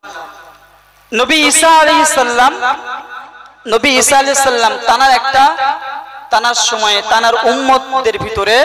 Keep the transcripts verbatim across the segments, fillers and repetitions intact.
নবী ঈসা আলাইহিস সালাম নবী ঈসা আলাইহিস সালাম তানার একটা তানার সময়ে তানার উম্মতদের ভিতরে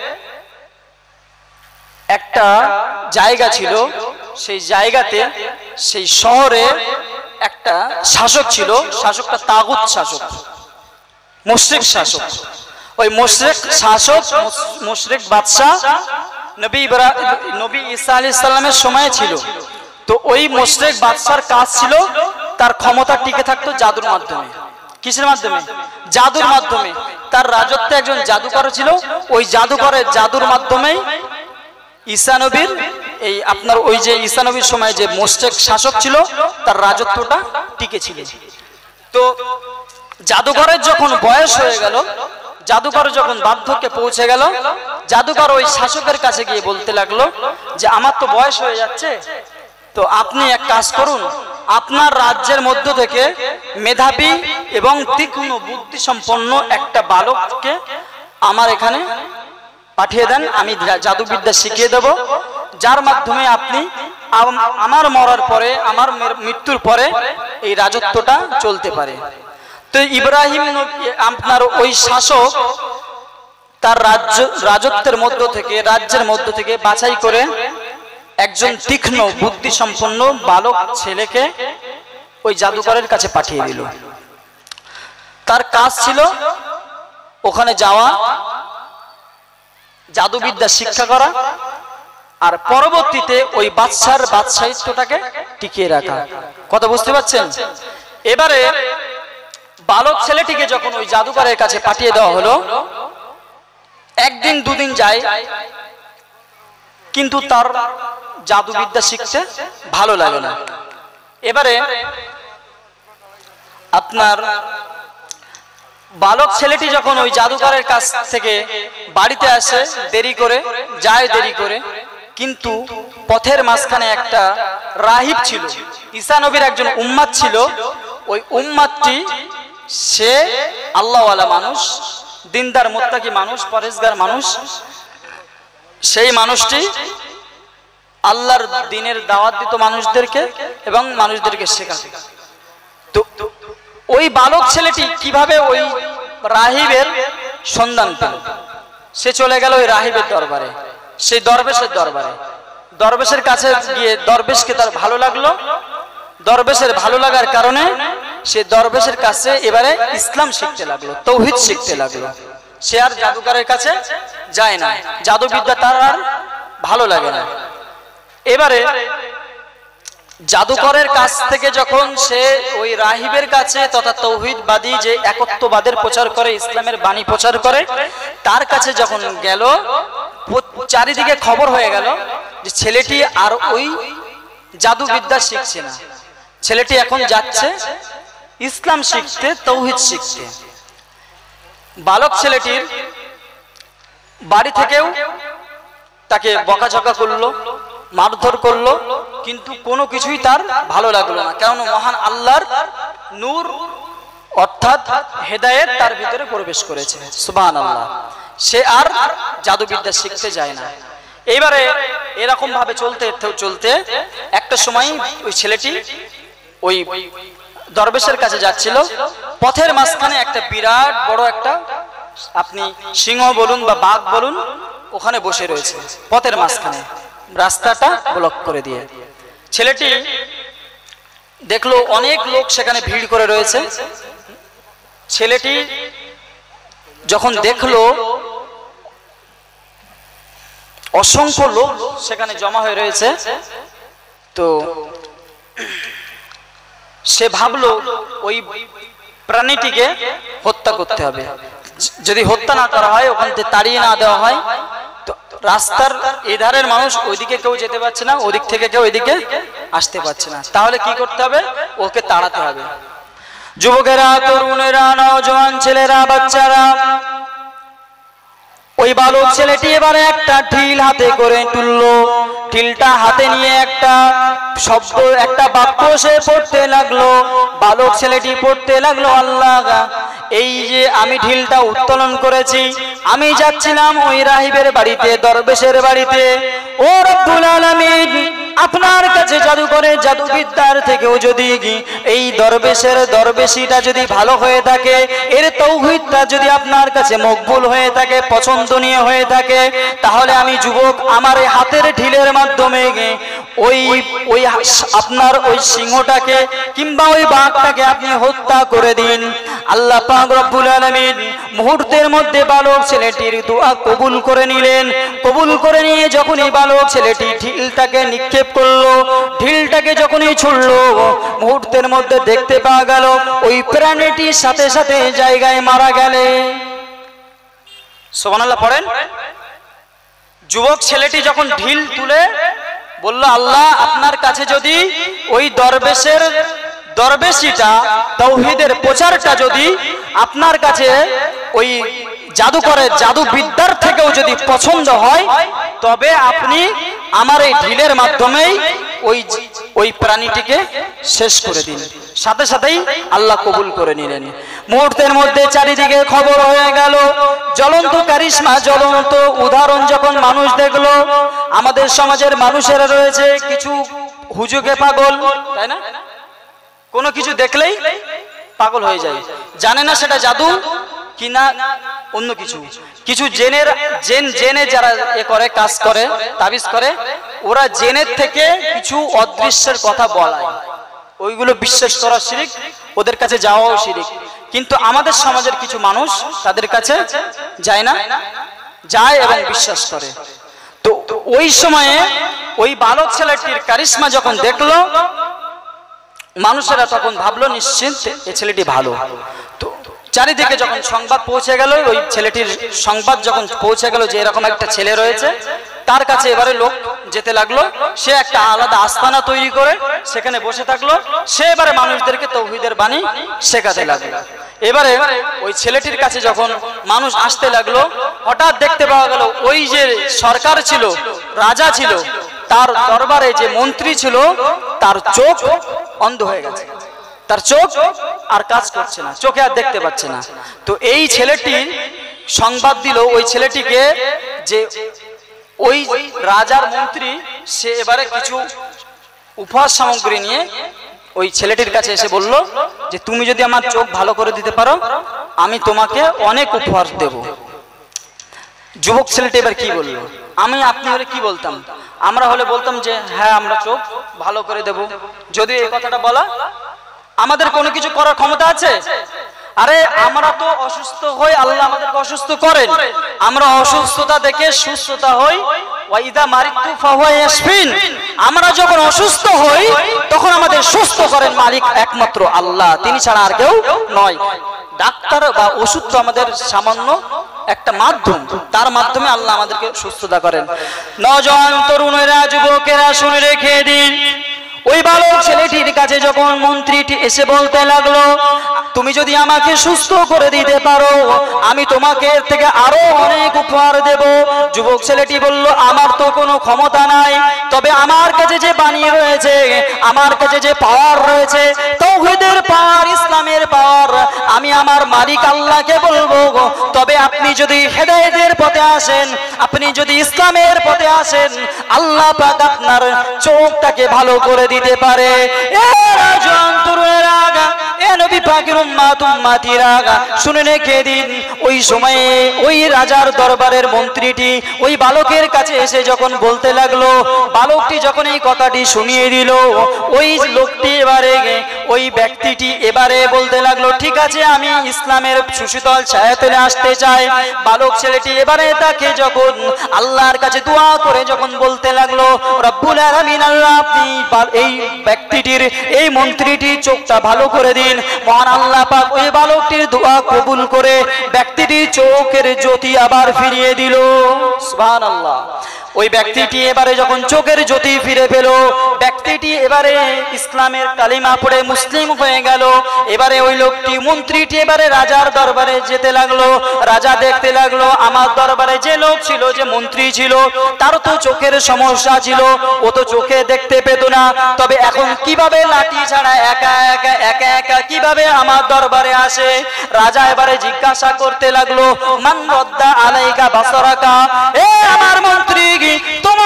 একটা জায়গা ছিল, সেই জায়গাতে সেই শহরে একটা শাসক ছিল, শাসকটা তাগুত শাসক, মুশরিক শাসক। ওই মুশরিক শাসক মুশরিক বাদশাহ নবী ইব্রাহিম নবী ঈসা আলাইহিস সালামের সময় ছিল। তো ওই মুশরিক বাদশার কাজ ছিল তার ক্ষমতা টিকে থাকতো জাদুর মাধ্যমে। কিসের মাধ্যমে? জাদুর মাধ্যমে। তার রাজত্বে একজন জাদুকর ছিল, ওই জাদুকরের জাদুর মাধ্যমেই ঈসা নবীর এই আপনার ওই যে ঈসা নবীর সময় যে মুশরিক শাসক ছিল তার রাজত্বটা টিকে ছিল। তো জাদুকরের যখন বয়স হয়ে গেল, জাদুকর যখন বার্ধক্যে পৌঁছে গেল, জাদুকর ওই শাসকের কাছে গিয়ে বলতে লাগলো যে আমার তো বয়স হয়ে যাচ্ছে, তো আপনি এক কাজ করুন, আপনার রাজ্যের মধ্য থেকে মেধাবী এবং তীক্ষ্ণ বুদ্ধি সম্পন্ন একটা বালককে আমার এখানে পাঠিয়ে দেন, আমি জাদুবিদ্যা শিখিয়ে দেব, যার মাধ্যমে আপনি আমার মরার পরে আমার মৃত্যুর পরে এই রাজত্বটা চলতে পারে। তো ইব্রাহিম আপনার ওই শাসক তার রাজ্য রাজত্বের মধ্য থেকে রাজ্যের মধ্য থেকে বাছাই করে একজন তীক্ষ্ণ বুদ্ধি সম্পন্ন বালক ছেলেকে ওই জাদুকরের কাছে পাঠিয়ে দিল। তার কাজ ছিল ওখানে যাওয়া, জাদুবিদ্যা শিক্ষা করা, আর পরবর্তীতে ওই বাদশার বাদশাহিত্বটাকে টিকিয়ে রাখা। কথা বুঝতে পারছেন? এবারে বালক ছেলেটিকে যখন ওই জাদুকরের কাছে পাঠিয়ে দেওয়া হলো, একদিন দুদিন যায়, কিন্তু তার জাদুবিদ্যা শিখতে ভালো লাগে না। এবারে আপনার বালক ছেলেটি যখন ওই জাদুকরের কাছ থেকে বাড়িতে আসে, দেরি করে যায়, দেরি করে, কিন্তু পথের মাঝখানে একটা রাহিব ছিল, ঈসা নবীর একজন উম্মাত ছিল। ওই উম্মাতটি সে আল্লাহওয়ালা মানুষ, দিনদার মুত্তাকি মানুষ, পরেজগার মানুষ। সেই মানুষটি আল্লাহর দ্বীনের দাওয়াত দিত মানুষদেরকে এবং মানুষদেরকে শেখাতো। তো ওই বালক ছেলেটি কিভাবে ওই রাহিবের সন্ধান পেল? সে চলে গেল ওই রাহিবের দরবারে, সেই দরবেশের দরবারে। দরবেশের কাছে গিয়ে দরবেশকে তার ভালো লাগলো, দরবেশের ভালো লাগার কারণে সে দরবেশের কাছে এবারে ইসলাম শিখতে লাগলো, তৌহিদ শিখতে লাগলো। সে আর জাদুকরের কাছে যায় না, জাদুবিদ্যা তার আর ভালো লাগে না। এবারে জাদুকরের কাছ থেকে যখন সে ওই রাহিবের কাছে তথা তৌহিদবাদী যে একত্ববাদের প্রচার করে, ইসলামের বাণী প্রচার করে, তার কাছে যখন গেল, চারিদিকে খবর হয়ে গেল যে ছেলেটি আর ওই জাদুবিদ্যা শিখছে না, ছেলেটি এখন যাচ্ছে ইসলাম শিখতে, তৌহিদ শিখতে। বালক ছেলেটির বাড়ি থেকেও তাকে বকাঝকা করলো, মারধর করলো, কিন্তু কোনো কিছুই তার ভালো লাগলো না। কারণ মহান আল্লাহর নূর অর্থাৎ হেদায়েত তার ভিতরে প্রবেশ করেছে, সুবহানাল্লাহ। সে আর জাদুবিদ্যা শিখতে যায় না। এইবারে এরকম ভাবে চলতে চলতে একটা সময় ওই ছেলেটি ওই দরবেশের কাছে যাচ্ছিল, পথের মাঝখানে একটা বিরাট বড় একটা আপনি সিংহ বলুন বা বাঘ বলুন ওখানে বসে রয়েছে পথের মাঝখানে, রাস্তাটা ব্লক করে দিয়ে। ছেলেটি দেখলো অনেক লোক সেখানে ভিড় করে রয়েছে। ছেলেটি যখন দেখলো অসংখ্য লোক সেখানে জমা হয়ে রয়েছে, তো সে ভাবলো ওই প্রাণীটিকে হত্যা করতে হবে। যদি হত্যা না করা হয়, ওখান থেকে তাড়িয়ে না দেওয়া হয়, তো রাস্তার এধারের মানুষ ওইদিকে কেউ যেতে পারছে না, ওদিক থেকে কেউ এদিকে আসতে পারছে না, তাহলে কি করতে হবে? ওকে তাড়াতে হবে। যুবকেরা, তরুণেরা, নওজোয়ান ছেলেরা, বাচ্চারা, ওই বালক ছেলেটি এবারে একটা ঢিল হাতে করে তুললো। ঢিলটা হাতে নিয়ে একটা শব্দ, একটা বাক্য সে পড়তে লাগলো। বালক ছেলেটি পড়তে লাগলো, আল্লাহ, এই যে আমি ঢিলটা উত্তোলন করেছি, আমি যাচ্ছিলাম ওই রাহিবের বাড়িতে, দরবেশের বাড়িতে। ও রব্বুল আলামিন, আপনার কাছে জাদুকরের জাদুবিদ্যার থেকেও যদি এই দরবেশের দরবেশিটা যদি ভালো হয়ে থাকে, এর তৌহিদটা যদি আপনার কাছে মকবুল হয়ে থাকে, পছন্দনীয় হয়ে থাকে, তাহলে আমি যুবক আমার এই হাতের ঢিলের মাধ্যমে ওই ওই আপনার ওই সিংহটাকে কিংবা ওই বাঘটাকে আপনি হত্যা করে দিন। আল্লাহ পাক রব্বুল আলামিন মুহূর্তের মধ্যে বালক ছেলেটির দোয়া কবুল করে নিলেন। কবুল করে নিয়ে যখন এই বালক ছেলেটি ঢিলটাকে নিক্ষেপ করলো, ঢিলটাকে যখনই ছুড়লো, মুহূর্তের মধ্যে দেখতে পাওয়া গেল ওই প্রাণীটির সাথে সাথে জায়গায় মারা গেলে। সুবহানাল্লাহ পড়েন। যুবক ছেলেটি যখন ঢিল তুলে বলল, আল্লাহ আপনার কাছে যদি ওই দরবেশের দরবেশিটা তাওহীদের প্রচারটা যদি আপনার কাছে ওই জাদুকরের জাদুবিদ্যার থেকেও যদি পছন্দ হয়, তবে আপনি আমার এই ঢিলের মাধ্যমেই ওই ওই প্রাণীটিকে শেষ করে দিন। সাথে সাথেই আল্লাহ কবুল করে নিলেন। মুহূর্তের মধ্যে চারিদিকে খবর হয়ে গেল। জ্বলন্ত কারিশমা, জ্বলন্ত উদাহরণ যখন মানুষ দেখলো, আমাদের সমাজের মানুষেরা রয়েছে কিছু হুজুগে পাগল, তাই না? কোনো কিছু দেখলেই পাগল হয়ে যায়, জানে না সেটা জাদু কিনা অন্য কিছু। কিছু জেনের জেন জেনে যারা এ করে কাজ করে তাবিজ করে, ওরা জেনের থেকে কিছু অদৃশ্যের কথা বলায়, ওইগুলো বিশ্বাস করা শিরিক, ওদের কাছে যাওয়াও শিরিক। কিন্তু আমাদের সমাজের কিছু মানুষ তাদের কাছে যায় না, যায় এবং বিশ্বাস করে। তো ওই সময়ে ওই বালক ছেলেটির কারিশমা যখন দেখলো, মানুষেরা তখন ভাবলো নিশ্চিত এই ছেলেটি ভালো। তো চারিদিকে যখন সংবাদ পৌঁছে গেল, ওই ছেলেটির সংবাদ যখন পৌঁছে গেল যে এরকম একটা ছেলে রয়েছে, তার কাছে এবারে লোক যেতে লাগলো। সে একটা আলাদা আস্তানা তৈরি করে সেখানে বসে থাকলো। সে এবারে মানুষদেরকে তাওহীদের বাণী শেখাতে লাগলো। এবারে ওই ছেলেটির কাছে যখন মানুষ আসতে লাগলো, হঠাৎ দেখতে পাওয়া গেল ওই যে সরকার ছিল, রাজা ছিল, তার দরবারে যে মন্ত্রী ছিল, তার চোখ অন্ধ হয়ে গেছে, তার চোখ আর কাজ করছে না, চোখে আর দেখতে পাচ্ছে না। তো এই ছেলেটি সংবাদ দিল ওই ছেলেটিকে যে ওই রাজার মন্ত্রী, সে এবারে কিছু উপহার সামগ্রী নিয়ে ওই ছেলেটির কাছে এসে বলল যে তুমি যদি আমার চোখ ভালো করে দিতে পারো, আমি তোমাকে অনেক উপহার দেব। যুবক ছেলেটি এবার কি বলল? আমি আপনি হলে কি বলতাম? আমরা হলে বলতাম যে হ্যাঁ আমরা চোখ ভালো করে দেব। যদি এই কথাটা বলা, আমাদের কোনো কিছু করার ক্ষমতা আছে? আরে আমরা তো অসুস্থ হই, আল্লাহ আমাদেরকে অসুস্থ করেন, আমরা অসুস্থতা দেখে সুস্থতা হই। ওয়াইদা মারিতু ফাহুয়া ইয়াশফিন, আমরা যখন অসুস্থ হই তখন আমাদের সুস্থ করেন মালিক একমাত্র আল্লাহ, তিনি ছাড়া আর কেউ নয়। ডাক্তার বা ওষুধ তো আমাদের সামান্য একটা মাধ্যম, তার মাধ্যমে আল্লাহ আমাদেরকে সুস্থতা করেন। নওজোয়ান তরুণেরা, যুবকেরা শুনে রেখে দিন, ওই বালক ছেলেটির কাছে যখন মন্ত্রীটি এসে বলতে লাগলো তুমি যদি আমাকে সুস্থ করে দিতে পারো, আমি তোমাকে এর থেকে আরো অনেক উপহার দেব। যুবক ছেলেটি বলল আমার তো কোনো ক্ষমতা নাই, তবে আমার কাছে যে বাণী রয়েছে, আমার কাছে যে পাওয়ার রয়েছে, তাওহীদের পাওয়ার, ইসলামের পাওয়ার, আমি আমার মালিক আল্লাহকে বলবো। তবে আপনি যদি হেদায়েতের পথে আসেন, আপনি যদি ইসলামের পথে আসেন, আল্লাহ পাক আপনার চোখটাকে ভালো করে দিতে পারে। এ রাজন তরুণেরা, এ নবী পাকের উম্মত উম্মতিরা, শুনে রেখে দিন, ওই সময়ে ওই রাজার দরবারের মন্ত্রীটি ওই বালকের কাছে এসে যখন বলতে লাগলো, বালকটি যখন এই কথাটি শুনিয়ে দিল, ওই লোকটি এবারে ওই ব্যক্তিটি এবারে বলতে লাগলো ঠিক আছে আমি ইসলামের সুশীতল ছায়াতলে আসতে চাই। বালক ছেলেটি এবারে তাকে যখন আল্লাহর কাছে দোয়া করে যখন বলতে লাগলো রব্বুল আলামিন, আল্লাহ আপনি এই ব্যক্তিটির, এই মন্ত্রীটির চোখটা ভালো করে দিন। মহান আল্লাহ পাক ওই বালকটির দোয়া কবুল করে ব্যক্তিটির চোখের জ্যোতি আবার ফিরিয়ে দিল। সুবহানাল্লাহ। ওই ব্যক্তিটি এবারে যখন চোখের জ্যোতি ফিরে পেল, ব্যক্তিটি এবারে ইসলামের কালিমা পড়ে মুসলিম হয়ে গেল। এবারে ওই লোকটি, মন্ত্রীটি এবারে রাজার দরবারে যেতে লাগলো। রাজা দেখতে লাগলো আমার দরবারে যে লোক ছিল, যে মন্ত্রী ছিল, তার তো চোখের সমস্যা ছিল, ও তো চোখে দেখতে পেত না, তবে এখন কিভাবে লাঠি ছাড়া একা একা একা একা কিভাবে আমার দরবারে আসে? রাজা এবারে জিজ্ঞাসা করতে লাগলো মান রদ্দা আলাইকা বাসারাকা, এ আমার মন্ত্রী তোমার চোখ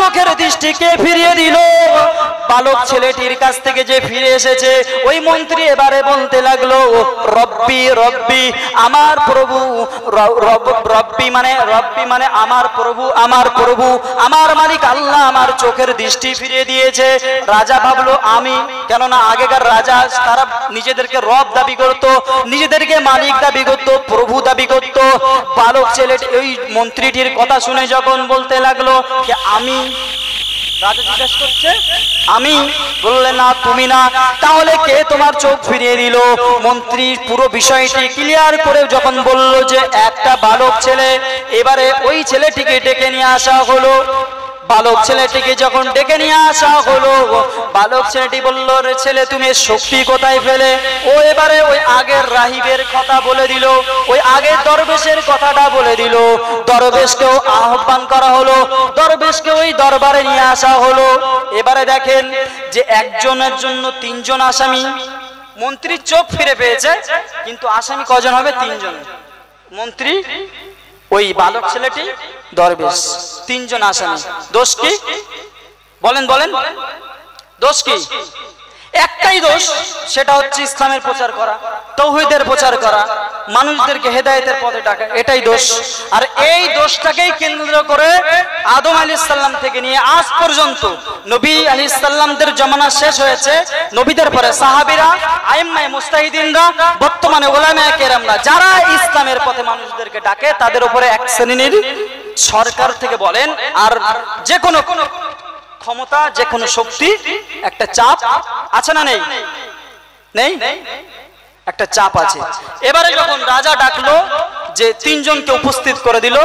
চোখের দৃষ্টিকে ফিরিয়ে দিল। বালক ছেলেটির কাছ থেকে যে ফিরে এসেছে, ওই মন্ত্রী এবারে বলতে লাগলো, রব্বি রব্বি, আমার প্রভু, রব্বি মানে রব্বি মানে আমার প্রভু, আমার প্রভু, আমার মালিক আল্লাহ আমার চোখের দৃষ্টি ফিরিয়ে দিয়েছে। রাজা ভাবলো আমি, কেননা আগেকার রাজা তারা নিজেদেরকে রব দাবি করত, নিজেদেরকে মালিক দাবি করত, প্রভু দাবি করত। বালক ছেলেটি ওই মন্ত্রীটির কথা শুনে যখন বলতে লাগলো যে আমি, রাজা জিজ্ঞেস করছে আমি, বললে না তুমি না, তাহলে কে তোমার চোখ ফিরিয়ে দিল? মন্ত্রী পুরো বিষয়টি ক্লিয়ার করে যখন বলল যে একটা বালক ছেলে, এবারে ওই ছেলেটিকে ডেকে নিয়ে আসা হলো। বালক ছেলেটিকে যখন ডেকে নিয়ে আসা হলো, বালক ছেলেটি বলল, রে ছেলে তুমি শক্তি কোথায় পেলে? ও এবারে ওই আগের রাহিবের কথা বলে দিল, ওই আগের দরবেশের কথাটা বলে দিল। দরবেশকেও আহ্বান করা হলো, দরবেশকে ওই দরবারে নিয়ে আসা হলো। এবারে দেখেন যে একজনের জন্য তিনজন আসামি। মন্ত্রীর চোখ ফিরে পেয়েছে, কিন্তু আসামি কজন হবে? তিনজন। মন্ত্রী, ওই বালক ছেলেটি, দরবেশ, তিনজন আসামি। দোষ কি? বলেন বলেন, দোষ কি? একটাই দোষ, সেটা হচ্ছে ইসলামের প্রচার করা, তাওহীদের প্রচার করা, মানুষদেরকে হেদায়েতের পথে ডাকা, এটাই দোষ। আর এই দোষটাকেই কেন্দ্র করে আদম আলাইহিস সালাম থেকে নিয়ে আজ পর্যন্ত নবী আলাইহিস সালামদের জামানা শেষ হয়েছে, নবীদের পরে সাহাবীরা, আইম্মায়ে মুজতাহিদিনরা, বর্তমানে উলামায়ে কেরামরা যারা ইসলামের পথে মানুষদেরকে ডাকে, তাদের উপরে এক শ্রেণীর সরকার থেকে বলেন আর যে কোনো ক্ষমতা, যে কোনো শক্তি, একটা চাপ আছে না নেই? নেই, একটা চাপ আছে। এবারে যখন রাজা ডাকলো যে তিনজনকে উপস্থিত করে দিল,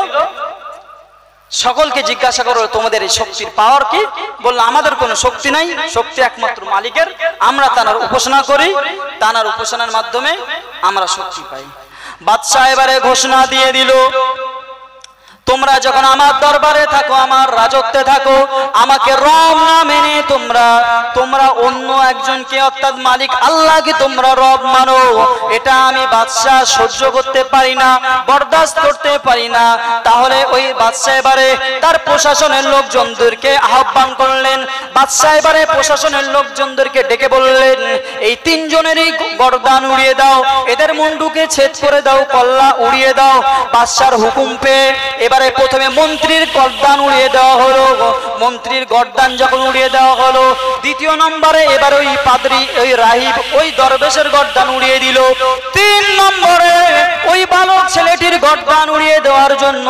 সকলকে জিজ্ঞাসা করো তোমাদের এই শক্তির পাওয়ার কি? বললো আমাদের কোনো শক্তি নাই, শক্তি একমাত্র মালিকের, আমরা তার উপাসনা করি, তার উপাসনার মাধ্যমে আমরা শক্তি পাই। বাদশাহ এবারে ঘোষণা দিয়ে দিল, তোমরা যখন আমার দরবারে থাকো, আমার রাজত্বে থাকো, আমাকে রব না মেনে তোমরা তোমরা অন্য একজনকে অর্থাৎ মালিক আল্লাহকে তোমরা রব মানো, এটা আমি বাদশাহ সহ্য করতে পারি না, বরদাস্ত করতে পারি না। তাহলে ওই বাদশাহ এবারে তার প্রশাসনের লোকজনদেরকে আহ্বান করলেন। বাদশাহ এবারে প্রশাসনের লোকজনদেরকে ডেকে বললেন, এই তিনজনেরই গর্দান উড়িয়ে দাও, এদের মুন্ডুকে ছেদ করে দাও, কল্লা উড়িয়ে দাও। বাদশার হুকুম পেয়ে এবারে প্রথমে মন্ত্রীর গর্দান উড়িয়ে দেওয়া হলো। মন্ত্রীর গর্দান যখন উড়িয়ে দেওয়া হলো, দ্বিতীয় নম্বরে এবার ওই পাদ্রী, ওই রাহিব, ওই দরবেশের গর্দান উড়িয়ে দিল। তিন নম্বরে ওই বালক ছেলেটির গর্দান উড়িয়ে দেওয়ার জন্য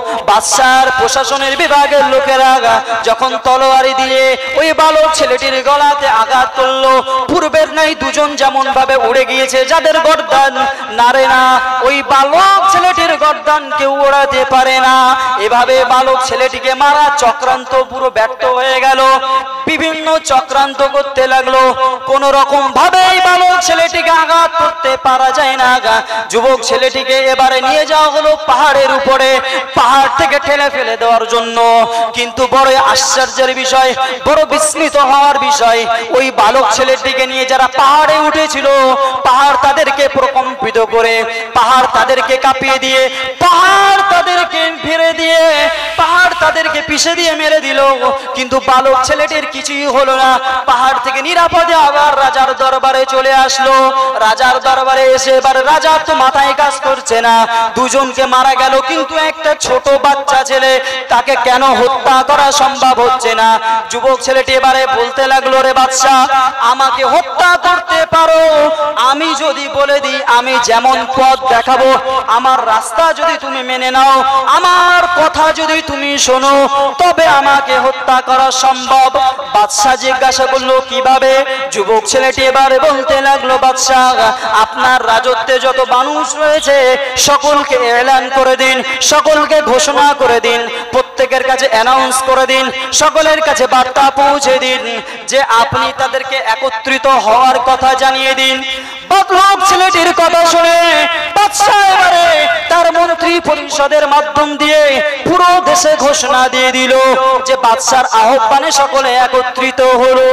বাদশার প্রশাসনের বিভাগের লোকেরা যখন তলোয়ারি দিয়ে ওই বালক ছেলেটির গলাতে আঘাত করলো, পূর্বের নাই দুজন যেমন ভাবে উড়ে গিয়েছে, যাদের গর্দান নাড়ে না, ওই বালক ছেলেটির গর্দান কেউ ওড়াতে পারে না। এভাবে বালক ছেলেটিকে মারা চক্রান্ত পুরো ব্যর্থ হয়ে গেল। বিভিন্ন চক্রান্ত করতে লাগলো, কোন রকম ভাবে বালক ছেলেটিকে আঘাত করতে পারা যায় না। যুবক ছেলেটিকে এবারে নিয়ে যাওয়া হলো পাহাড়ের উপরে, পাহাড় থেকে ঠেলে ফেলে দেওয়ার জন্য। কিন্তু বড় আশ্চর্যের বিষয়, বড় বিস্মিত হওয়ার বিষয়, ওই বালক ছেলেটিকে নিয়ে যারা পাহাড়ে উঠেছিল, পাহাড় তাদেরকে প্রকম্পিত করে, পাহাড় তাদেরকে কাঁপিয়ে দিয়ে, পাহাড় তাদেরকে ফিরে দিয়ে, পাহাড় তাদেরকে পিষে দিয়ে মেরে দিল। কিন্তু বালক ছেলেটির কিছুই হলো না, পাহাড় থেকে নিরাপদে আবার রাজার দরবারে চলে আসলো। রাজার দরবারে এসে এবার রাজা তো মাথায় কাজ করছে না, দুজনকে মারা গেল, কিন্তু একটা ছোট বাচ্চা ছেলে, তাকে কেন হত্যা করা সম্ভব হচ্ছে না? যুবক ছেলেটি এবারে বলতে লাগলো, রে বাদশা, আমাকে হত্যা করতে পারো, আমি যদি বলে দিই, আমি যেমন পথ দেখাবো, আমার রাস্তা যদি তুমি মেনে নাও, আমার কথা যদি তুমি শোনো, তবে আমাকে হত্যা করা সম্ভব। বাদশা জিজ্ঞাসা করলো কিভাবে? যুবক ছেলেটি এবারে বলতে লাগলো, বাদশা, আপনার রাজত্বে যত মানুষ রয়েছে সকলকে এলান করে দিন, সকলকে ঘোষণা করে দিন, প্রত্যেকের কাছে অ্যানাউন্স করে দিন, সকলের কাছে বার্তা পৌঁছে দিন যে আপনি তাদেরকে একত্রিত হওয়ার কথা জানিয়ে দিন। বালক ছেলেটির কথা শুনে বাদশা এবারে তার মন্ত্রী পরিষদের মাধ্যম দিয়ে পুরো দেশে ঘোষণা দিয়ে দিল যে বাদশার আহ্বানে সকলে একত্রিত হলো।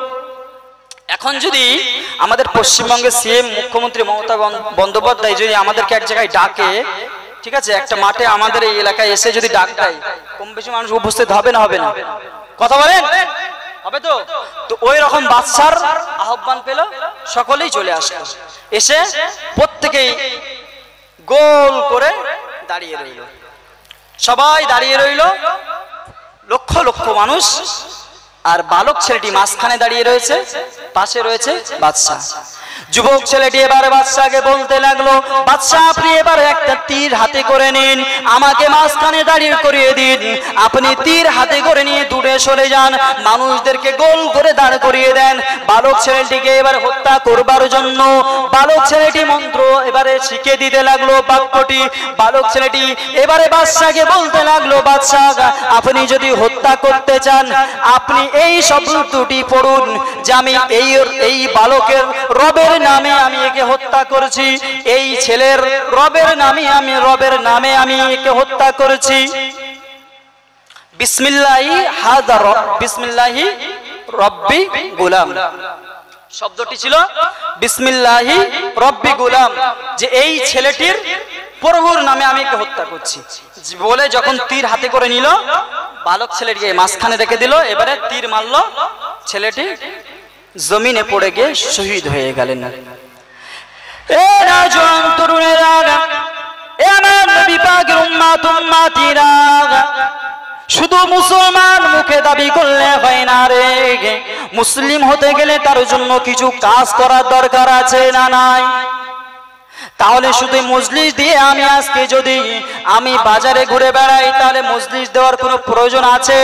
এখন যদি আমাদের পশ্চিমবঙ্গের সিএম মুখ্যমন্ত্রী মমতা বন্দ্যোপাধ্যায় যদি আমাদেরকে এক জায়গায় ডাকে, ঠিক আছে, একটা মাঠে আমাদের এই এলাকায় এসে যদি ডাক দেয়, কম বেশি মানুষ উপস্থিত হবে না হবে না? কথা বলেন, হবে তো? তো ওই রকম বাদশার আহ্বান পেল, সকলেই চলে আসলো, এসে প্রত্যেকেই গোল করে দাঁড়িয়ে রইল, সবাই দাঁড়িয়ে রইল, লক্ষ লক্ষ মানুষ। আর বালক ছেলেটি মাঝখানে দাঁড়িয়ে রয়েছে, পাশে রয়েছে বাদশা। যুবক ছেলেটি এবারে বাদশাকে বলতে লাগলো, বাদশা আপনি এবারে একটা তীর হাতে করে নিন, আমাকে মাঝখানে দাঁড়িয়ে করিয়ে দিন। আপনি তীর হাতে করে নিয়ে দূরে সরে যান, মানুষদেরকে গোল করে দাঁড় করিয়ে দেন। বালক ছেলেটিকে এবার হত্যা করবার জন্য বালক ছেলেটি মন্ত্র এবারে শিখে দিতে লাগলো বাক্যটি। বালক ছেলেটি এবারে বাদশাকে বলতে লাগলো, বাদশা আপনি যদি হত্যা করতে চান আপনি এই শব্দটি পড়ুন যে আমি এই এই বালকের রবের নামে আমি একে হত্যা করেছি, এই ছেলের রবের নামে আমি রবের নামে আমি একে হত্যা করেছি। বিসমিল্লাহি হাযা রব বিসমিল্লাহি রব্বি গোলাম, শব্দটি ছিল বিসমিল্লাহি রব্বি গোলাম, যে এই ছেলেটির প্রভুর নামে আমি একে হত্যা করছি বলে যখন তীর হাতে করে নিল, বালক ছেলেটিকে মাঝখানে রেখে দিল, এবারে তীর মারলো, ছেলেটি জমিনে পড়ে গিয়ে শহীদ হয়ে গেলেন। এ রাজন তরুণেরা, এ আমার নবী পাকের উম্মত উম্মতিরা, শুধু মুসলমান মুখে দাবি করলে হয় না রে, মুসলিম হতে গেলে তার জন্য কিছু কাজ করার দরকার আছে না নাই? তাহলে শুধু মজলিস দিয়ে আমি আজকে যদি আমি বাজারে ঘুরে বেড়াই তাহলে মজলিস দেওয়ার কোনো প্রয়োজন আছে?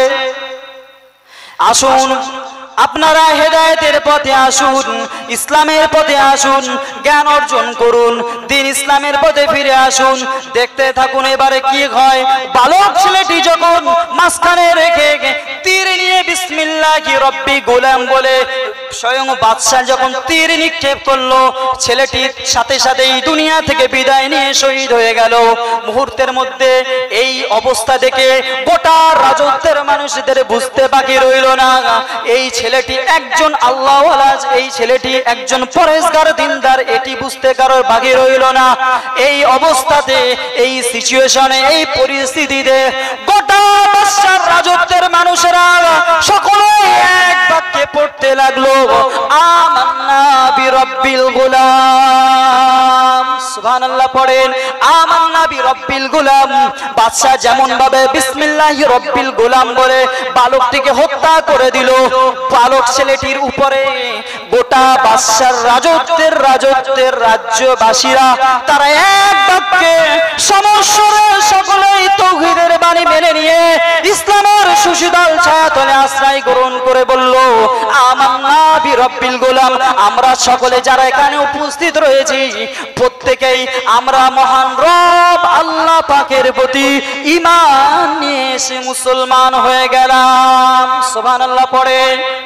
আসুন আপনারা হেদায়েতের পথে আসুন, ইসলামের পথে আসুন, জ্ঞান অর্জন করুন, দিন ইসলামের পথে ফিরে আসুন। দেখতে থাকুন এবারে কি হয়। বালক ছেলেটি যখন মাঝখানে রেখে তীর নিয়ে বিসমিল্লাহি রব্বি গোলাম বলে স্বয়ং বাদশা যখন তীর নিক্ষেপ করলো, ছেলেটির সাথে সাথে এই দুনিয়া থেকে বিদায় নিয়ে শহীদ হয়ে গেল। মুহূর্তের মধ্যে এই অবস্থা দেখে গোটা রাজত্বের মানুষদের বুঝতে বাকি রইল না এই ছেলেটি একজন আল্লাহওয়ালা, এই ছেলেটি একজন পরেজগার দিনদার, এটি বুঝতে কারোর বাকি রইল না। এই অবস্থাতে, এই সিচুয়েশনে, এই পরিস্থিতিতে গোটা বাদশার রাজত্বের মানুষেরা সকলে এক বাক্যে পড়তে লাগলো, আমান্না বিরব্বিল গোলাম। সুবহানাল্লাহ পড়েন, আমান্না বিরব্বিল গোলাম। বাদশা যেমন ভাবে বিসমিল্লাহি রব্বিল গোলাম বলে বালকটিকে হত্যা করে দিল, বালক ছেলেটির উপরে গোটা বাদশার রাজত্বের রাজত্বের রাজ্যবাসীরা তারা এক বাক্যে সমস্বরে সকলেই তাওহীদের বাণী মেনে নিয়ে ইসলামের সুশীতল ছায়াতলে আশ্রয় গ্রহণ করে বলল, আমান্না বিরব্বিল গোলাম। আমরা সকলে যারা এখানে উপস্থিত রয়েছি প্রত্যেকেই আমরা মহান রব আল্লাহ পাকের প্রতি ঈমান নিয়ে এসে মুসলমান হয়ে গেলাম। সুবহানাল্লাহ পড়ে।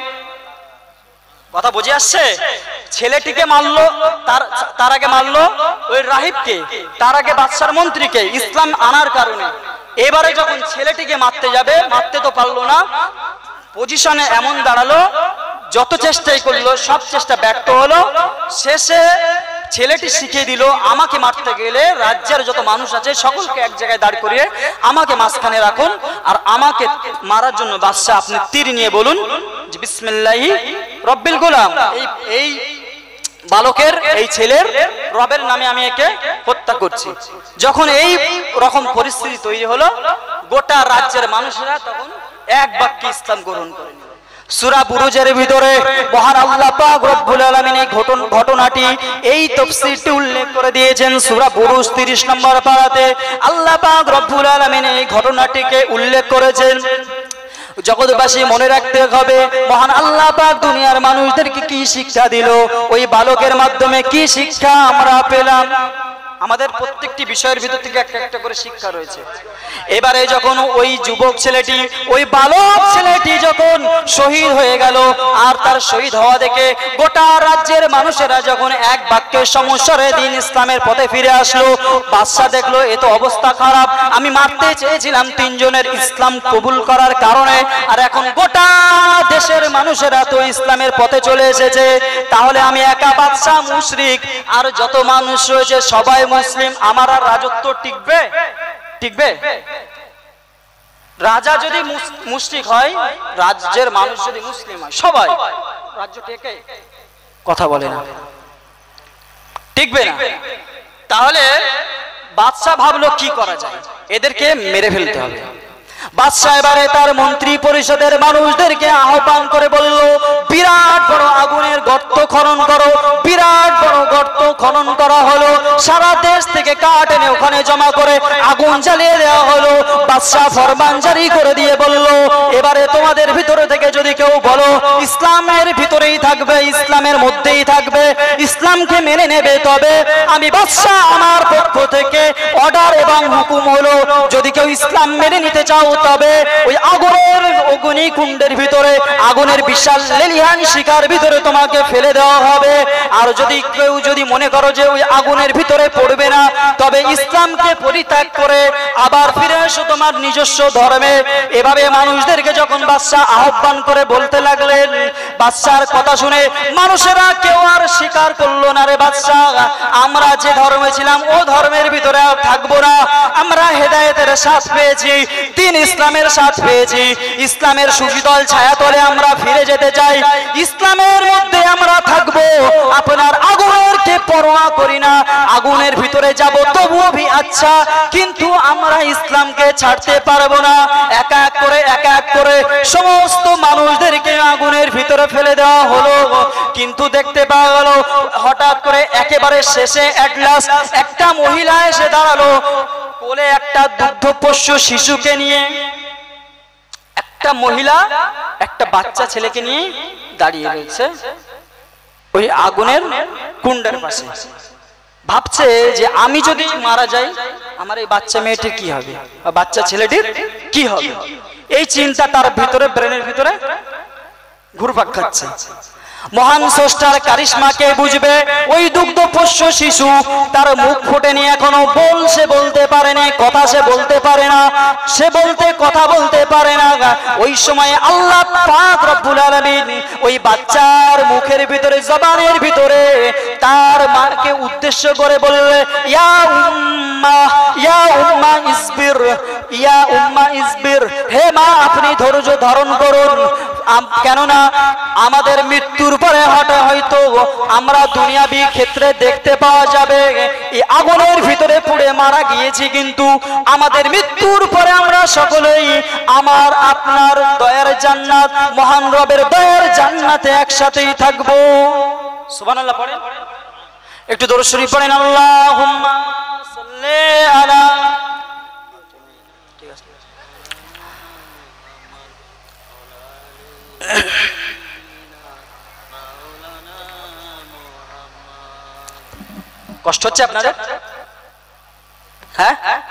কথা বুঝে আসছে? ছেলেটিকে মারলো, তার তার আগে মারলো ওই রাহিবকে, তার আগে বাদশার মন্ত্রীকে ইসলাম আনার কারণে। এবারে যখন ছেলেটিকে মারতে যাবে, মারতে তো পারলো না, পজিশনে এমন দাঁড়ালো, যত চেষ্টাই করলো সব চেষ্টা ব্যর্থ হলো। শেষে ছেলেটি শিখিয়ে দিল, আমাকে মারতে গেলে রাজ্যের যত মানুষ আছে সকলকে এক জায়গায় দাঁড় করিয়ে আমাকে মাঝখানে রাখুন, আর আমাকে মারার জন্য বাদশা আপনি তীর নিয়ে বলুন যে বিসমিল্লাহি রব্বিল গোলাম, এই এই বালকের এই ছেলের রবের নামে আমি একে হত্যা করছি। যখন এই রকম পরিস্থিতি তৈরি হলো, গোটা রাজ্যের মানুষেরা তখন এক বাক্যে ইসলাম গ্রহণ করে। সূরা বুরুজের ভিতরে মহান আল্লাহ পাক রব্বুল আলামিন এই ঘটনাটি, এই তাফসীরটি উল্লেখ করে দিয়েছেন। সূরা বুরুজ তিরিশ নম্বর পারাতে আল্লাহ পাক রব্বুল আলামিন এই ঘটনাটিকে উল্লেখ করেছেন। জগৎবাসী মনে রাখতে হবে মহান আল্লাহ পাক দুনিয়ার মানুষদেরকে কি শিক্ষা দিল, ওই বালকের মাধ্যমে কি শিক্ষা আমরা পেলাম। আমাদের প্রত্যেকটি বিষয়ের ভিতর থেকে একটা একটা করে শিক্ষা রয়েছে। এবারে যখন ওই যুবক ছেলেটি, ওই বালক ছেলেটি যখন শহীদ হয়ে গেল, আর তার শহীদ হওয়া দেখে গোটা রাজ্যের মানুষেরা যখন এক বাক্যের সমস্যারে দিন ইসলামের পথে ফিরে আসলো, বাদশা দেখলো এ তো অবস্থা খারাপ, আমি মারতে চেয়েছিলাম তিনজনের ইসলাম কবুল করার কারণে, আর এখন গোটা দেশের মানুষেরা তো ইসলামের পথে চলে এসেছে, তাহলে আমি একা বাদশা মুশরিক, আর যত মানুষ রয়েছে সবাই মুসলিম, আমার আর রাজত্ব টিকবে? টিকবে? রাজা যদি মুশরিক হয়, রাজ্যের মানুষ যদি মুসলিম হয়, সবাই রাজ্য টেকে কথা বলে না, টিকবে না। তাহলে বাদশা ভাবলো কি করা যায়, এদেরকে মেরে ফেলতে হবে। বাদশা এবারে তার মন্ত্রী পরিষদের মানুষদেরকে আহ্বান করে বলল, বিরাট বড় আগুনের গর্ত খনন করো। বিরাট বড় গর্ত খনন করা হলো, সারা দেশ থেকে কাঠ এনে ওখানে জমা করে আগুন জ্বালিয়ে দেওয়া হলো। বাদশা ফরমান জারি করে দিয়ে বলল, এবারে তোমাদের ভিতরে থেকে যদি কেউ বলো ইসলামের ভিতরেই থাকবে, ইসলামের মধ্যেই থাকবে, ইসলামকে মেনে নেবে, তবে আমি বাদশা আমার পক্ষ থেকে অর্ডার এবং হুকুম হলো, যদি কেউ ইসলাম মেনে নিতে চাও তবে ওই আগুনের অগ্নিকুণ্ডের ভিতরে, আগুনের বিশাল লেলিহান শিখার ভিতরে তোমাকে ফেলে দেওয়া হবে। আর যদি কেউ যদি মনে করো যে ওই আগুনের ভিতরে পড়বে না, তবে ইসলামকে পরিত্যাগ করে আবার ফিরে এসো তোমার নিজস্ব ধর্মে। এভাবে মানুষদেরকে যখন বাদশা আহ্বান করে বলতে লাগলেন, বাদশার কথা শুনে মানুষেরা কেউ আর স্বীকার করলো না, রে বাদশা আমরা যে ধর্মে ছিলাম ও ধর্মের ভিতরে আর থাকবো না, আমরা হেদায়েতের সাথ পেয়েছি, দিন ইসলামের সাথ পেয়েছি, ইসলামের সুশীতল ছায়াতলে আমরা ফিরে যেতে চাই, ইসলামের মধ্যে আমরা থাকবো, আপনার আগুনের কে পরোয়া করি না, আগুনের ভিতরে যাব তবুও ভি আচ্ছা, কিন্তু আমরা ইসলামকে ছাড়তে পারবো না। এক এক করে এক এক করে সমস্ত মানুষদেরকে আগুনের ভিতরে ফেলে দেওয়া হলো। কিন্তু দেখতে পাওয়া গেল হঠাৎ করে একেবারে শেষে এট লাস্ট একটা মহিলা এসে দাঁড়ালো, কোলে একটা দুগ্ধপোষ্য শিশুকে নিয়ে, একটা মহিলা একটা বাচ্চা ছেলেকে নিয়ে দাঁড়িয়ে রয়েছে ওই আগুনের কুণ্ডের পাশে। ভাবছে যে আমি যদি মারা যাই আমার এই বাচ্চা মেয়েটির কি হবে, বাচ্চা ছেলেটির কি হবে, এই চিন্তা তার ভিতরে, ব্রেনের ভিতরে ঘুরপাক খাচ্ছে। মহান স্রষ্টার কারিশমাকে বুঝবে, ওই দুগ্ধপোষ্য শিশু তার মুখ ফুটেনি এখনো, বল সে বলতে পারেনি, কথা সে বলতে পারে না, সে বলতে কথা বলতে পারে না। ওই সময় আল্লাহ পাক রব্বুল আলামিন ওই বাচ্চার মুখের ভিতরে, জবানের ভিতরে তার মাকে উদ্দেশ্য করে বললে, ইয়া উম্মা ইয়া উম্মা ইসবির, ইয়া উম্মা ইসবির, হে মা আপনি ধৈর্য ধারণ করুন, কেননা আমাদের মৃত্যুর পরে হঠাৎ হয়তো আমরা দুনিয়াবি ক্ষেত্রে দেখতে পাওয়া যাবে এই আগুনের ভিতরে পুড়ে মারা গিয়েছি, কিন্তু আমাদের মৃত্যুর পরে আমরা সকলেই আমার আপনার দয়ার জান্নাত, মহান রবের দয়ার জান্নাতে একসাথেই থাকবো। সুবহানাল্লাহ পড়েন, একটু দরুদ শরীফ পড়েন, আল্লাহুম্মা সাল্লি আলা। ঠিক আছে, কষ্ট হচ্ছে আপনাদের? হ্যাঁ,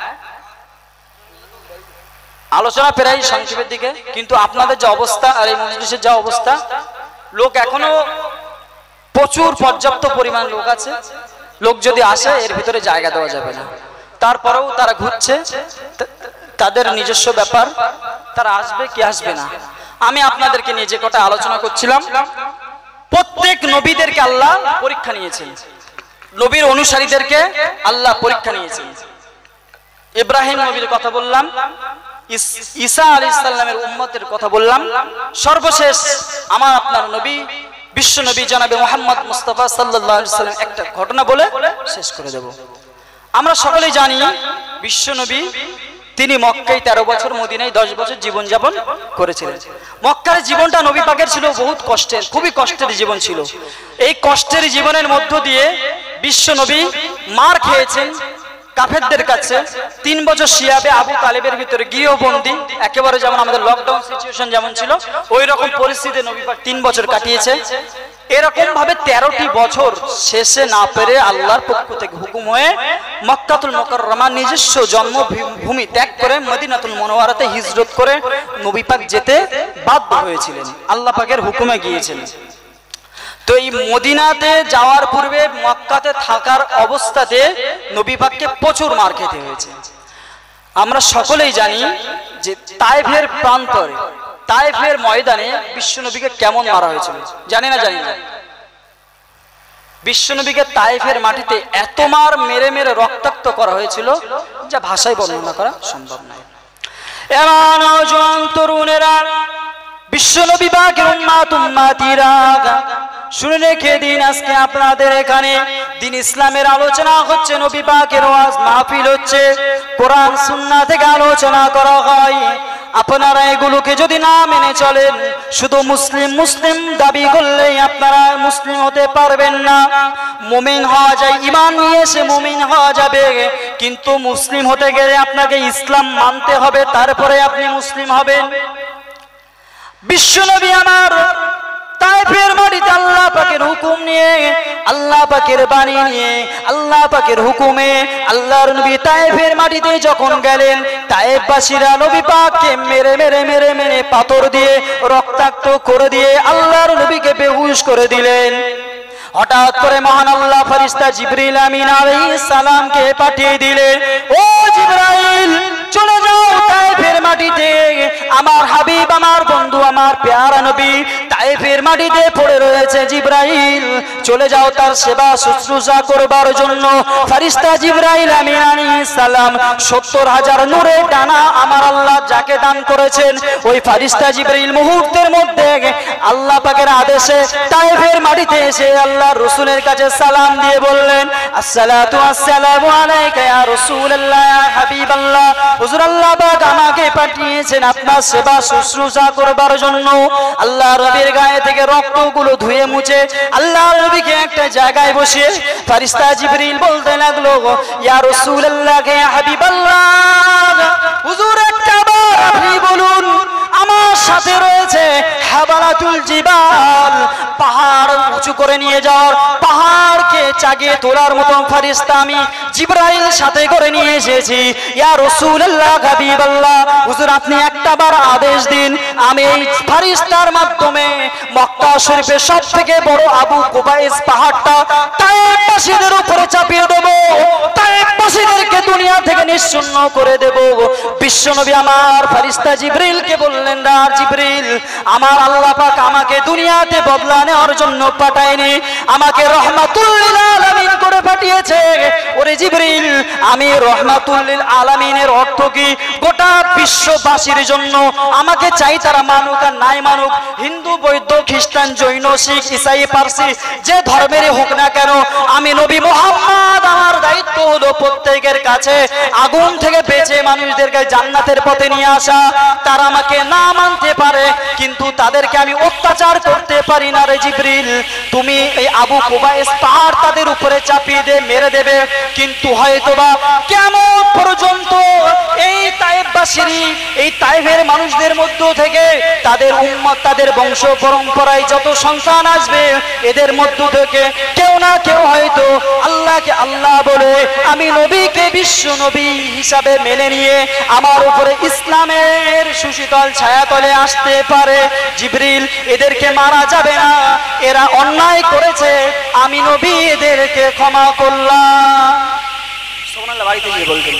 আলোচনা প্রায় সংক্ষেপের দিকে, কিন্তু আপনাদের যে অবস্থা আর এই মজলিসের যা অবস্থা, লোক এখনো প্রচুর পর্যাপ্ত পরিমাণ লোক আছে, লোক যদি আসে এর ভিতরে জায়গা দেওয়া যাবে না, তারপরেও তারা ঘুরছে, তাদের নিজস্ব ব্যাপার, তারা আসবে কি আসবে না। আমি আপনাদেরকে নিয়ে যে কটা আলোচনা করছিলাম, প্রত্যেক নবীদেরকে আল্লাহ পরীক্ষা নিয়েছেন, নবীর অনুসারীদেরকে আল্লাহ পরীক্ষা নিয়েছেন। ইব্রাহিম নবীর কথা বললাম, ঈসা আলাইহিস সালামের উম্মতের কথা বললাম, সর্বশেষ আমার আপনার নবী বিশ্ব নবী জনাবে মুহাম্মদ মুস্তাফা সাল্লাল্লাহু আলাইহি সাল্লাম একটা ঘটনা বলে শেষ করে দেব। আমরা সকলেই জানি বিশ্ব নবী তিনি মক্কায় তেরো বছর, মদিনায় দশ বছর জীবনযাপন করেছিলেন। মক্কার জীবনটা নবী পাকের ছিল বহুত কষ্টের, খুবই কষ্টের জীবন ছিল। এই কষ্টের জীবনের মধ্য দিয়ে বিশ্ব নবী মার খেয়েছেন কাফেরদের কাছে। তিন বছর শিয়াবে আবু তালেবের ভিতরে গৃহবন্দী, একেবারে যেমন আমাদের লকডাউন সিচুয়েশন যেমন ছিল ওই রকম পরিস্থিতি নবী পাক তিন বছর কাটিয়েছে। এরকম ভাবে তেরোটি বছর শেষে না পেরে আল্লাহর পক্ষ থেকে হুকুম হয়ে মক্কাতুল মুকাররমা নিজস্ব জন্মভূমি ত্যাগ করে মদিনাতুল মুনাওয়ারাতে হিজরত করে নবী পাক যেতে বাধ্য হয়েছিলেন, আল্লাহ পাকের হুকুমে গিয়েছিলেন। তো এই মদিনাতে যাওয়ার পূর্বে মক্কাতে থাকার অবস্থাতে নবী পাককে প্রচুর মার খেতে হয়েছে। আমরা সকলেই জানি যে তায়েফের প্রান্তরে, তায়েফের ময়দানে বিশ্বনবীকে কেমন মারা হয়েছিল, জানি না জানি না বিশ্বনবীকে তায়েফের মাটিতে এত মার মেরে মেরে রক্তাক্ত করা হয়েছিল যা ভাষায় বর্ণনা করা সম্ভব নয়। এমন নওজোয়ান তরুণেরা, বিশ্বনবী পাকের উম্মত উম্মতিরা, শুনে রেখে দিন, আজকে আপনাদের এখানে দিন ইসলামের আলোচনা হচ্ছে, নবী পাকের ওয়াজ মাহফিল হচ্ছে, কোরআন সুন্নাহ থেকে আলোচনা করা হয়। আপনারা এগুলোকে যদি না মেনে চলেন, শুধু মুসলিম মুসলিম দাবি করলেই আপনারা মুসলিম হতে পারবেন না। মুমিন হওয়া যায়, ঈমান নিয়ে এসে মুমিন হওয়া যাবে, কিন্তু মুসলিম হতে গেলে আপনাকে ইসলাম মানতে হবে, তারপরে আপনি মুসলিম হবেন। বিশ্বনবী আমার তায়েফের মাটিতে আল্লাহ পাকের হুকুম নিয়ে, আল্লাহ পাকের বাণী নিয়ে, আল্লাহ পাকের হুকুমে আল্লাহর নবী তায়েফের মাটিতে যখন গেলেন, তায়েফবাসীরা নবী পাককে মেরে মেরে মেরে মেরে পাথর দিয়ে রক্তাক্ত করে দিয়ে আল্লাহর নবীকে বেহুশ করে দিলেন। হঠাৎ করে মহান আল্লাহ ফেরেশতা জিবরিল আমিন আলাইহিস সালামকে পাঠিয়ে দিলেন, ও জিবরাইল, চলে যাও তায়েফের মাটিতে, আমার হাবিব, আমার বন্ধু, আমার প্যারা নবী তায়েফের মাটিতে পড়ে রয়েছে, জিবরাইল চলে যাও তার সেবা শুশ্রূষা করবার জন্য। ফেরেশতা জিবরাইল আমিন আলাইহিস সালাম সত্তর হাজার নূরের ডানা আমার আল্লাহ যাকে দান করেছেন, ওই ফেরেশতা জিবরাইল মুহূর্তের মধ্যে আল্লাহ পাকের আদেশে তায়েফের মাটিতে এসে আল্লাহ রাসূলের কাছে সালাম দিয়ে বললেন, আসসালাতু আসসালামু আলাইকা ইয়া রাসূলুল্লাহ, ইয়া হাবিবাল্লাহ, হুজুর আল্লাহ পাক আমাকে পাঠিয়েছেন আপনার সেবা শুশ্রূষা করবার জন্য। আল্লাহর নবীর গায়ে থেকে রক্তগুলো ধুয়ে মুছে আল্লাহর নবীকে একটা জায়গায় বসিয়ে ফেরেশতা জিবরিল বলতে লাগলো, ইয়া রাসূলুল্লাহ, ইয়া হাবিবাল্লাহ, হুজুর একটা বার আপনি বলুন, আমার সাথে রয়েছে হাবালাতুল জিবাল, পাহাড় উঁচু করে নিয়ে যাওয়ার, পাহাড়কে চাগিয়ে তোলার মতো ফেরেশতা আমি জিবরাইল সাথে করে নিয়ে এসেছি। ইয়া রাসূলুল্লাহ, হাবিবাল্লাহ, হুজুর আপনি একটা বার আদেশ দিন, আমি এই ফেরেশতার মাধ্যমে মক্কা শরীফের সবথেকে বড় আবু কুবাইস পাহাড়টা তায়েফবাসীদের উপরে চাপিয়ে দেব, তায়েফবাসীদেরকে দুনিয়া থেকে নিশ্চিহ্ন করে দেব। বিশ্বনবী আমার ফেরেশতা জিবরিলকে বললেন, না জিবরিল, আমার আল্লাহ পাক আমাকে দুনিয়াতে বদলা নেওয়ার জন্য পাঠায়নি, আমাকে রহমাতুল লিল আলামিন করে পাঠিয়েছে। ওরে জিবরিল, আমি রহমাতুল লিল আলামিনের অর্থ কি? গোটা বিশ্ববাসীর জন্য। আমাকে চাই তারা মানুক আর নাই মানুক, হিন্দু বৌদ্ধ খ্রিস্টান জৈন শিখ ইসাই পারসি যে ধর্মেরই হোক না কেন, আমি নবী মুহাম্মদ, আমার দায়িত্ব হলো প্রত্যেকের কাছে আগুন থেকে বেঁচে মানুষদেরকে জান্নাতের পথে নিয়ে আসা। তারা আমাকে না মানতে পারে, কিন্তু তাদেরকে আমি অত্যাচার করতে পারি না। রে জিবরিল, তুমি এই আবু কুবাইস পাহাড় তাদের উপরে চাপিয়ে দিয়ে মেরে দেবে, কিন্তু হয়তোবা কিয়ামত পর্যন্ত এই তায়েফবাসীর, এই তায়েফের মানুষদের মধ্য থেকে তাদের উম্মত, তাদের বংশ পরম্পরায় যত সন্তান আসবে, এদের মধ্য থেকে কেউ না কেউ হয়তো আল্লাহকে আল্লাহ বলে আমি নবীকে বিশ্ব নবী হিসাবে মেনে নিয়ে আমার উপরে ইসলামের সুশীতল ছায়াতলে আসতে পারে। জিবরিল, এদেরকে মারা যাবে না, এরা অন্যায় করেছে, আমি নবী এদেরকে ক্ষমা করলাম। সুবহানাল্লাহ, বাড়িতে গিয়ে বলবেন।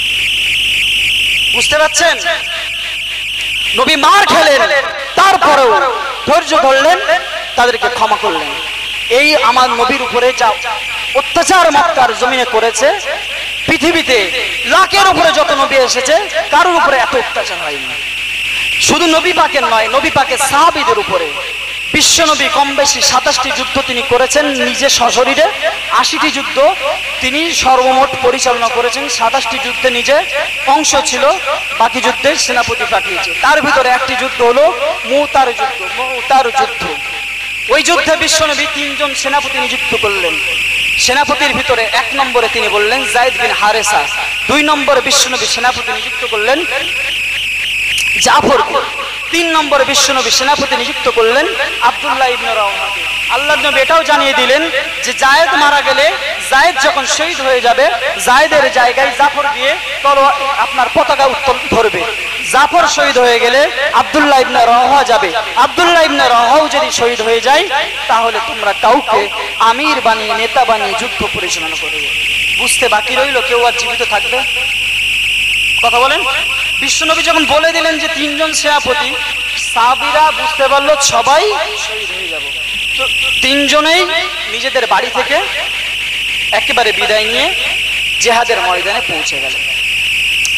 বুঝতে পারছেন? নবী মার খেলেন, তারপরেও ধৈর্য ধরলেন, তাদেরকে ক্ষমা করলেন। এই আমার নবীর উপরে যা অত্যাচার মক্কার জমিনে করেছে, পৃথিবীতে লাখের উপরে যত নবী এসেছে কারোর উপরে এত অত্যাচার হয়নি। শুধু নবী পাকের নয়, নবী পাকের সাহাবীদের উপরে বিশ্বনবী কম বেশি সাতাশটি যুদ্ধ তিনি করেছেন নিজে সশরীরে, আশিটি যুদ্ধ তিনি সর্বমোট পরিচালনা করেছেন, সাতাশটি যুদ্ধে নিজে অংশ ছিল, বাকি যুদ্ধে সেনাপতি পাঠিয়েছে। তার ভিতরে একটি যুদ্ধ হলো মুতার যুদ্ধ। মুতার যুদ্ধ, ওই যুদ্ধে বিশ্বনবী তিনজন সেনাপতি নিযুক্ত করলেন। সেনাপতির ভিতরে এক নম্বরে তিনি বললেন যায়েদ বিন হারেসা, দুই নম্বরে বিশ্বনবী সেনাপতি নিযুক্ত করলেন জাফরকে, তিন নম্বরে বিশ্বনবী সেনাপতি নিযুক্ত করলেন আব্দুল্লাহ ইবনে রাওয়াহাকে। আল্লাহর নবী এটাও জানিয়ে দিলেন যে জায়েদ মারা গেলে, জায়েদ যখন শহীদ হয়ে যাবে, জায়েদের জায়গায় জাফর গিয়ে তলোয়ার আপনার পতাকা উত্তোলন ধরবে। জাফর শহীদ হয়ে গেলে আব্দুল্লাহ ইবনে রাওয়াহা যাবে। আব্দুল্লাহ ইবনে রাওয়াহাও যদি শহীদ হয়ে যায়, তাহলে তোমরা কাউকে আমির বানিয়ে, নেতা বানিয়ে যুদ্ধ পরিচালনা করবে। বুঝতে বাকি রইল কেউ আর জীবিত থাকবে? কথা বলেন। বিশ্বনবী যখন বলে দিলেন যে তিনজন সেনাপতি, সাহাবীরা বুঝতে পারলো সবাই শহীদ হয়ে যাব। তো তিনজনেই নিজেদের বাড়ি থেকে একেবারে বিদায় নিয়ে জিহাদের ময়দানে পৌঁছে গেল।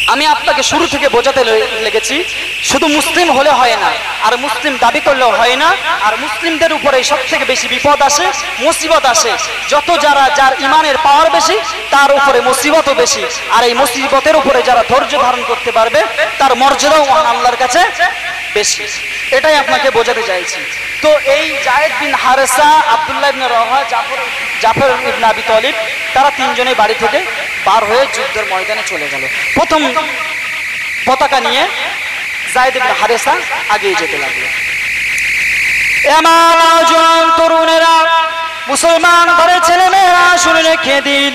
আমি আপনাকে শুরু থেকে বোঝাতে লেগেছি শুধু মুসলিম হলে হয় না, আর মুসলিম দাবি করলেও হয় না, আর মুসলিমদের উপরে সব থেকে বেশি বিপদ আসে, মুসিবত আসে। যত যারা যার ইমানের পাওয়ার বেশি তার উপরে মুসিবতও বেশি, আর এই মুসিবতের উপরে যারা ধৈর্য ধারণ করতে পারবে তার মর্যাদাও মহান আল্লাহর কাছে বেশি। এটাই আপনাকে বোঝাতে চাইছি। তো এই জায়েদ বিন হারেসা, আব্দুল্লাহ ইবনে রওহা, জাফর জাফর ইবনে আবি তালিব, তারা তিনজনেই বাড়ি থেকে বার হয়ে যুদ্ধের ময়দানে চলে গেল। প্রথম পতাকা নিয়ে জায়েদ ইবনে হারেসা আগিয়ে যেতে লাগলো। এমন জওয়ান তরুণেরা, মুসলমান ঘরের ছেলেমেয়েরা শুনে রেখে দিন,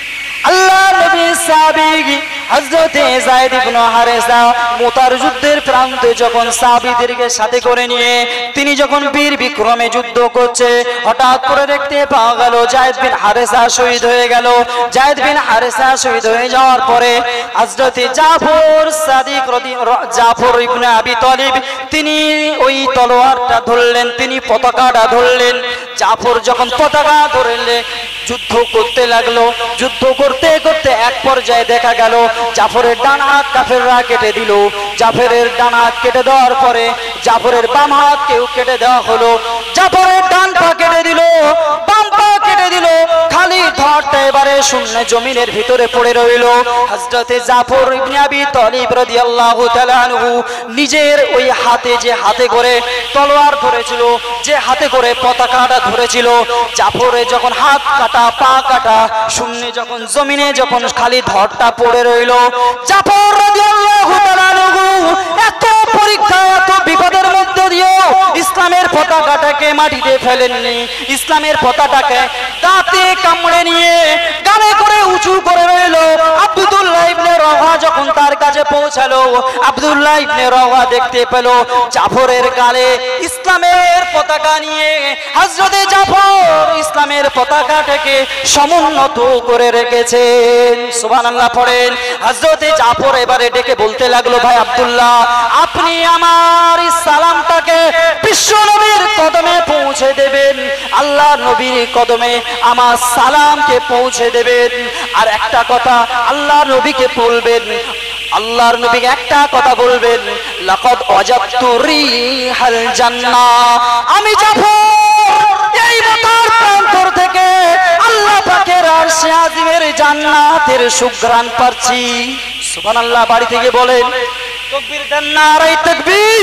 আল্লাহ নবী সাহাবী হযরতে যায়েদ ইবনে হারেসা মুতার যুদ্ধের প্রান্তে যখন সাহাবীদেরকে সাথে করে নিয়ে তিনি যখন বীর বিক্রমে যুদ্ধ করছে, হঠাৎ করে দেখতে পাওয়া গেল যায়েদ বিন হারেসা শহীদ হয়ে গেল। যায়েদ বিন হারেসা শহীদ হয়ে যাওয়ার পরে হযরতে জাফর সাদিক জাফর ইবনে আবি তালিব তিনি ওই তলোয়ারটা ধরলেন, তিনি পতাকাটা ধরলেন। জাফর যখন পতাকা ধরলেন যুদ্ধ করতে লাগলো। যুদ্ধ করতে করতে এক পর্যায়ে দেখা গেল জাফরের ডান হাত কাফেররা কেটে দিল। জাফরের ডান হাত কেটে দেওয়ার পরে জাফরের বাম হাত কেউ কেটে দেওয়া হলো। জাফরের ডান পা কেটে দিল, বাম পা কেটে দিল, খালি ধরটা এবারে শূন্য জমিনের ভিতরে পড়ে রইল। হযরতে জাফর ইবনে আবি তালিব রাদিয়াল্লাহু তাআলা আনহু নিজের ওই হাতে যে হাতে করে তলোয়ার ধরেছিল, যে হাতে করে পতাকাটা ধরেছিল, জাফরের যখন হাত কাটা, পা কাটা, শূন্য যখন জমিনে যখন খালি ধরটা পড়ে রইল, জাফর রাদিয়াল্লাহু তাআলা আনহু এত পরীক্ষা, এত বিপদের মধ্যে দিয়েও ইসলামের পতাকাটাকে মাটিতে ফেলেননি। ইসলামের পতাকাটাকে দাঁতে কামড়ে নিয়ে গালে করে উঁচু করে রইল। আব্দুল্লাহ ইবনে রওহা যখন তার কাছে পৌঁছালো, আব্দুল্লাহ ইবনে রওহা দেখতে পেল জাফরের গালে ইসলামের পতাকা নিয়ে হযরতে জাফর ইসলামের পতাকাটাকে সমুন্নত করে রেখেছেন। সুবহানাল্লাহ পড়েন। হযরতে জাফর এবারে ডেকে বলতে লাগলো, ভাই আব্দুল্লাহ, আপনি আমার এই সালামটাকে বিশ্ব নবীর কদমে পৌঁছে দেবেন, আল্লাহ নবীর কদমে আমার সালামকে পৌঁছে দেবেন। আর একটা কথা আল্লাহ নবীকে বলবেন, আল্লাহর নবীকে একটা কথা বলবেন, লাকাদ ওয়াজাদতু রিহাল জান্নাহ, আমি জাফর এই মতার প্রান্তর থেকে আল্লাহ পাকের আরশে আজিমের জান্নাতের সুঘ্রাণ পাচ্ছি। সুবহানাল্লাহ। বাড়ি থেকে বলেন তাকবীর দেন, নারায়ে তাকবীর।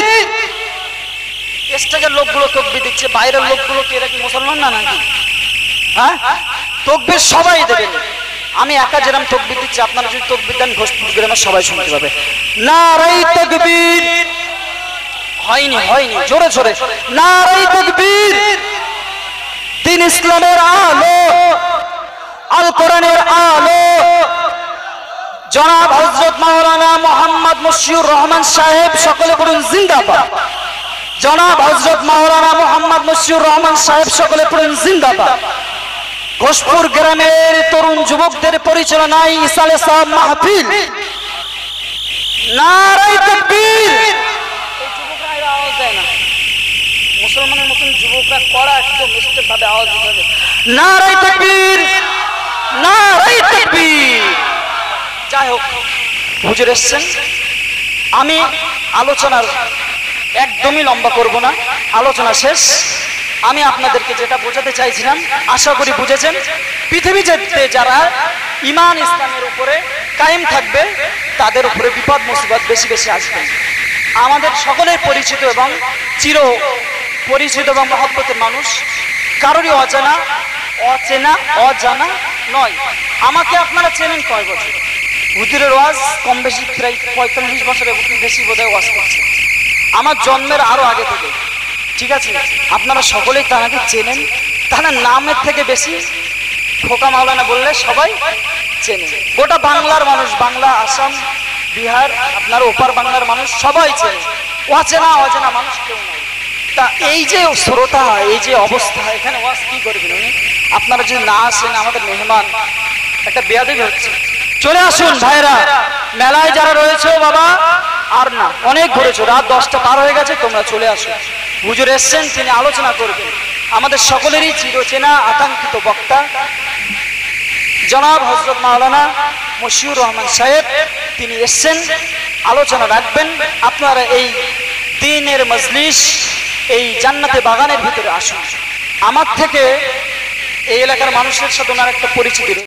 স্টেজের লোকগুলো তাকবীর দিচ্ছে, বাইরের লোকগুলো কি এরা কি মুসলমান না নাকি? হ্যাঁ, তাকবীর সবাই দেবেন। আমি একা যেরকম তাকবীর দিচ্ছি আপনারা যদি তাকবীর দেন ঘোষপুর গ্রামের সবাই শুনতে পাবে। নারায়ে তাকবীর। হয়নি হয়নি জোরে জোরে নারায়ে তাকবীর। দিন ইসলামের আলো, আল কোরআনের আলো, জনাব হযরত মাওলানা মোহাম্মদ মশিউর রহমান সাহেব, সকলে পড়ুন জিন্দাবাদ। জনাব হযরত মাওলানা মোহাম্মদ মশিউর রহমান সাহেব, সকলে পড়ুন জিন্দাবাদ। ঘোষপুর গ্রামের তরুণ যুবকদের পরিচালনায় ইসালে সাহেব মাহফিল। নারায়ে তাকবীর। এই যুবকরা এরা আওয়াজ দেয় না, মুসলমানের মতন যুবকরা কড়া একদম মিষ্টি ভাবে আওয়াজ দিতে হবে। নারায়ে তাকবীর, নারায়ে তাকবীর। যাই হোক, হুজুর এসেছেন, আমি আলোচনার একদমই লম্বা করব না, আলোচনা শেষ। আমি আপনাদেরকে যেটা বোঝাতে চাইছিলাম আশা করি বুঝেছেন। পৃথিবীতে যারা ঈমান ইসলামের উপরে কায়েম থাকবে তাদের উপরে বিপদ মুসিবত বেশি বেশি আসবে। আমাদের সকলের পরিচিত এবং চির পরিচিত এবং মহব্বতের মানুষ, কারোরই অজানা অচেনা অজানা নয়। আমাকে আপনারা চেনেন কয় বছর? হুজুরের ওয়াজ কম বেশি প্রায় পঁয়তাল্লিশ বছরের বেশি বোধহয় ওয়াজ করছে, আমার জন্মের আরো আগে থেকে। ঠিক আছে, আপনারা সকলেই তাকে চেনেন। তাহলে নামের থেকে বেশি খোকা মাওলানা বললে সবাই চেনে। গোটা বাংলার মানুষ, বাংলা, আসাম, বিহার, আপনার ওপার বাংলার মানুষ সবাই চেনে। অচেনা অচেনা মানুষ কেউ নাই। তা এই যে শ্রোতা, এই যে অবস্থা, এখানে ওয়াজ কি করবেন উনি? আপনারা যদি না আসেন, আমাদের মেহমান, একটা বেয়াদবি হচ্ছে। চলে আসুন ভাইরা, মেলায় যারা রয়েছে বাবা, আর না অনেক ঘুরেছো, রাত দশটা পার হয়ে গেছে, তোমরা চলে আসো। হুজুর এসছেন, তিনি আলোচনা করবেন। আমাদের সকলেরই চিরচেনা আকাঙ্ক্ষিত বক্তা জনাব হযরত মাওলানা মশিউর রহমান সাহেব, তিনি এসেছেন, আলোচনা রাখবেন। আপনারা এই দ্বীনের মজলিস, এই জান্নাতে বাগানের ভিতরে আসুন। আমার থেকে এই এলাকার মানুষের সাথে ওনার একটা পরিচিতি।